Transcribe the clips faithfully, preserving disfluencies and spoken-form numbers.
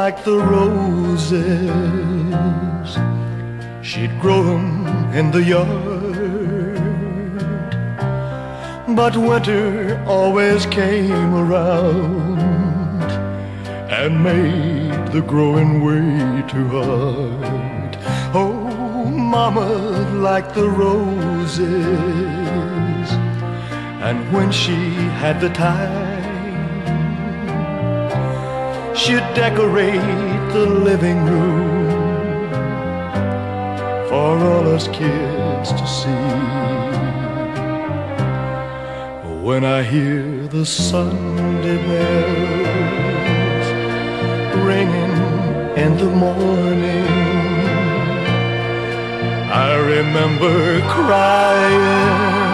like the roses. She'd grow them in the yard, but winter always came around and made the growing way too hard. Oh, mama liked the roses, and when she had the time, she'd decorate the living room for all us kids to see. When I hear the Sunday bells ringing in the morning, I remember crying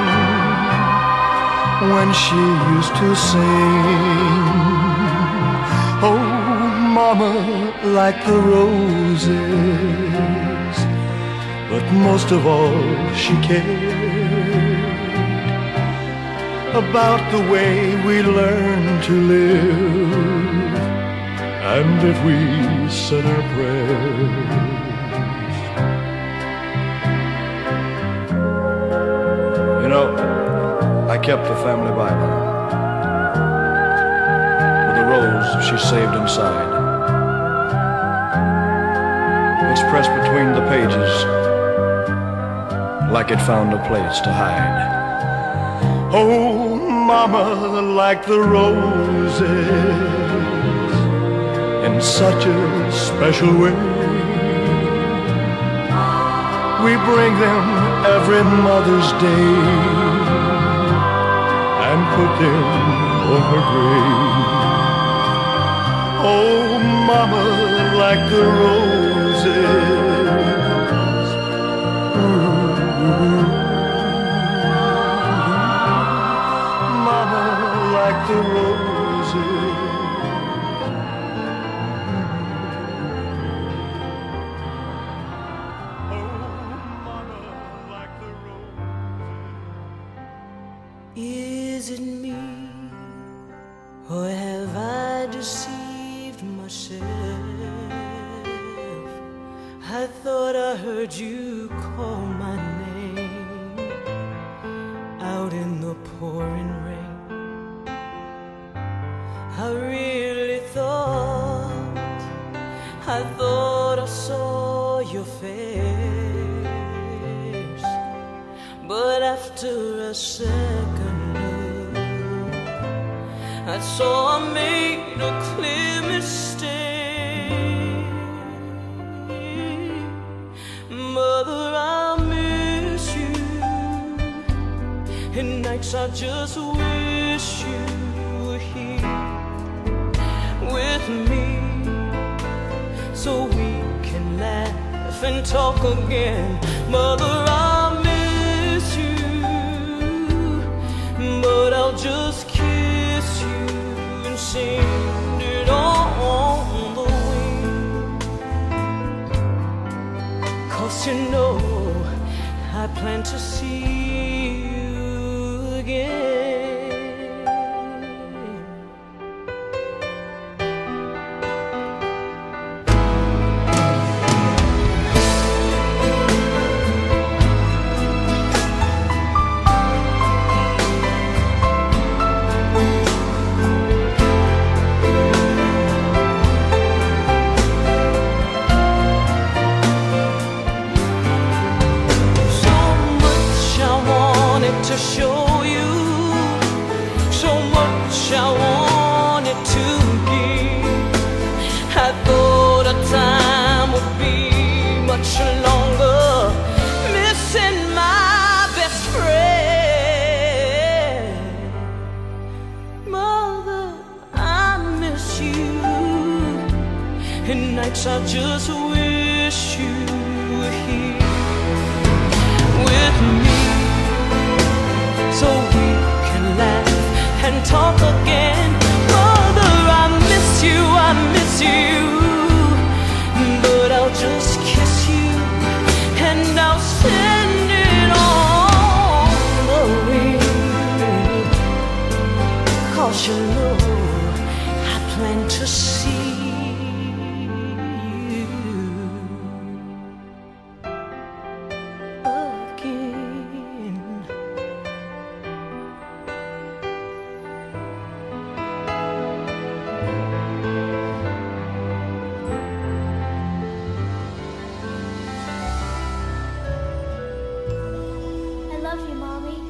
when she used to sing. Oh, mama liked the roses, but most of all she cared about the way we learn to live, and if we said our prayers. You know, I kept the family Bible with a rose she saved inside. It's pressed between the pages like it found a place to hide. Oh, mama liked the roses in such a special way. We bring them every Mother's Day and put them on her grave. Oh, mama liked the roses. Ooh. Mama liked the roses. Is it me, or have I deceived myself? I thought I heard you call my name out in the pouring rain. I really thought, I thought I saw your face, but after a second look, I saw I made a clear mistake. Mother, I miss you, and nights I just wish you were here with me, so we can laugh and talk again. Mother, I miss you, but I'll just kiss you and sing it on the wing. 'Cause you know I plan to see you again. To show you so much I wanted to give. I thought our time would be much longer, missing my best friend. Mother, I miss you, and nights I just wish you were here with me, so we can laugh and talk again. Mother, I miss you, I miss you, but I'll just kiss you and I'll send it on the wind. 'Cause you know I plan to see love you, Mommy.